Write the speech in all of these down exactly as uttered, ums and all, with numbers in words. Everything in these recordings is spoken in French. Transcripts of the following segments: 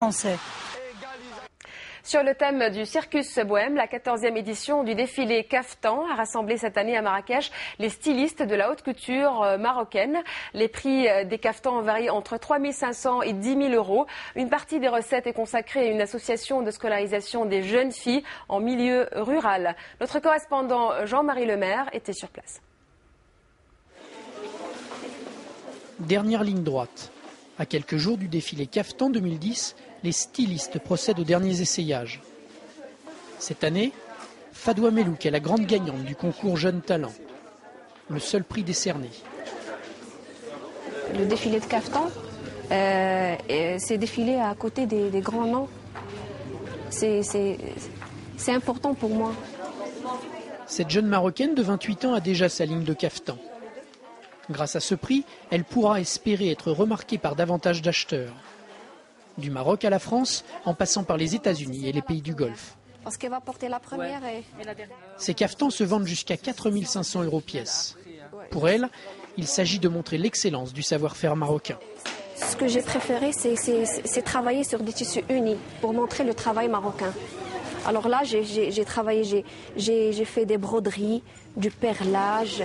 Français. Sur le thème du Circus Bohème, la quatorzième édition du défilé Kaftan a rassemblé cette année à Marrakech les stylistes de la haute couture marocaine. Les prix des kaftans varient entre trois mille cinq cents et dix mille euros. Une partie des recettes est consacrée à une association de scolarisation des jeunes filles en milieu rural. Notre correspondant Jean-Marie Lemaire était sur place. Dernière ligne droite. À quelques jours du défilé Kaftan deux mille dix, les stylistes procèdent aux derniers essayages. Cette année, Fadwa Melouk est la grande gagnante du concours Jeunes Talents, le seul prix décerné. Le défilé de Kaftan, euh, c'est défilé à côté des, des grands noms. C'est important pour moi. Cette jeune Marocaine de vingt-huit ans a déjà sa ligne de Kaftan. Grâce à ce prix, elle pourra espérer être remarquée par davantage d'acheteurs. Du Maroc à la France, en passant par les États-Unis et les pays du Golfe. Parce qu'elle va porter la première et... Ces kaftans se vendent jusqu'à quatre mille cinq cents euros pièce. Pour elle, il s'agit de montrer l'excellence du savoir-faire marocain. Ce que j'ai préféré, c'est travailler sur des tissus unis pour montrer le travail marocain. Alors là, j'ai travaillé, j'ai fait des broderies, du perlage.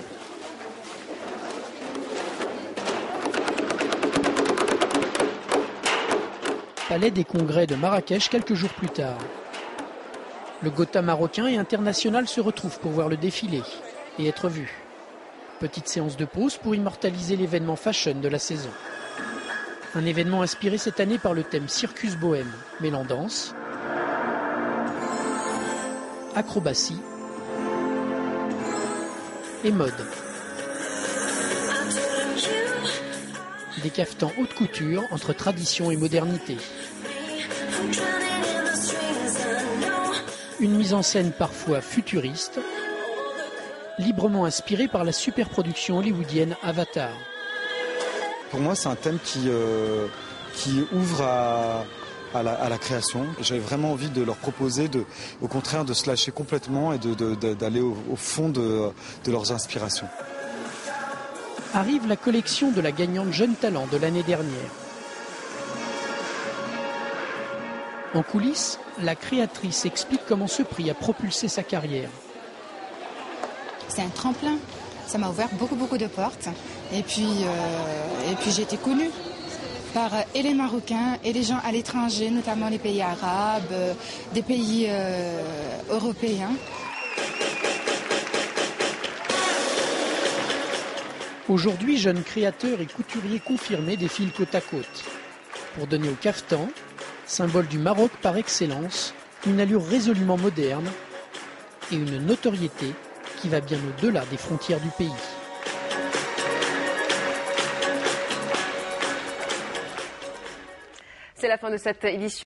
Palais des congrès de Marrakech quelques jours plus tard. Le Gotha marocain et international se retrouvent pour voir le défilé et être vu. Petite séance de pause pour immortaliser l'événement fashion de la saison. Un événement inspiré cette année par le thème Circus Bohème, mêlant danse, acrobatie et mode. Des kaftans haute couture entre tradition et modernité. Une mise en scène parfois futuriste, librement inspirée par la superproduction hollywoodienne Avatar. Pour moi, c'est un thème qui, euh, qui ouvre à, à, la, à la création. J'avais vraiment envie de leur proposer, de, au contraire, de se lâcher complètement et d'aller au, au fond de, de leurs inspirations. Arrive la collection de la gagnante Jeunes Talents de l'année dernière. En coulisses, la créatrice explique comment ce prix a propulsé sa carrière. C'est un tremplin, ça m'a ouvert beaucoup beaucoup de portes et puis, euh, et puis j'ai été connue par euh, et les Marocains et les gens à l'étranger, notamment les pays arabes, euh, des pays euh, européens. Aujourd'hui, jeunes créateurs et couturiers confirmés défilent côte à côte pour donner au kaftan, symbole du Maroc par excellence, une allure résolument moderne et une notoriété qui va bien au-delà des frontières du pays. C'est la fin de cette édition.